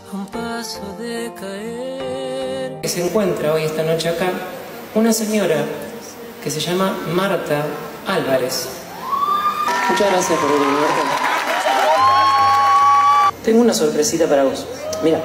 a un paso de caer. Se encuentra hoy, esta noche acá, una señora que se llama Marta Álvarez. Muchas gracias por venir, Marta. Tengo una sorpresita para vos. Mira.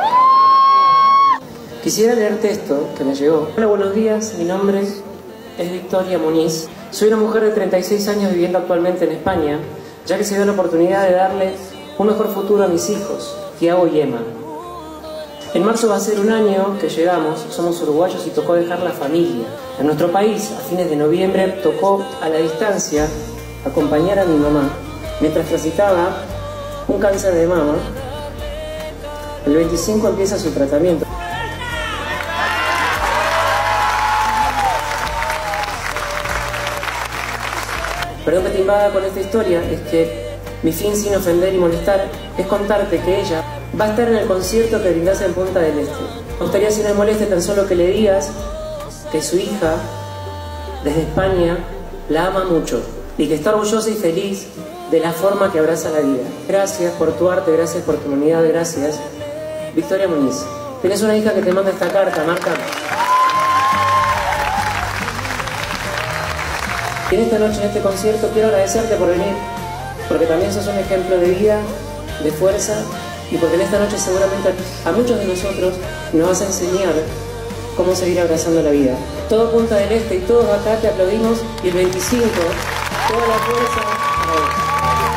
Quisiera leerte esto que me llegó. Hola, buenos días. Mi nombre es Victoria Muniz. Soy una mujer de 36 años viviendo actualmente en España, ya que se dio la oportunidad de darle un mejor futuro a mis hijos, Tiago y Emma. En marzo va a ser un año que llegamos, somos uruguayos y tocó dejar la familia. En nuestro país, a fines de noviembre, tocó a la distancia acompañar a mi mamá mientras transitaba un cáncer de mama. El 25 empieza su tratamiento. Perdón que te invada con esta historia, es que mi fin, sin ofender y molestar, es contarte que ella va a estar en el concierto que brindás en Punta del Este. Me gustaría, si no me moleste, tan solo que le digas que su hija, desde España, la ama mucho y que está orgullosa y feliz de la forma que abraza la vida. Gracias por tu arte, gracias por tu humanidad, gracias. Victoria Muniz. Tienes una hija que te manda esta carta, Marta. Y en esta noche, en este concierto, quiero agradecerte por venir, porque también sos un ejemplo de vida, de fuerza, y porque en esta noche seguramente a muchos de nosotros nos vas a enseñar cómo seguir abrazando la vida. Todo Punta del Este y todos acá te aplaudimos, y el 25, toda la fuerza a vos.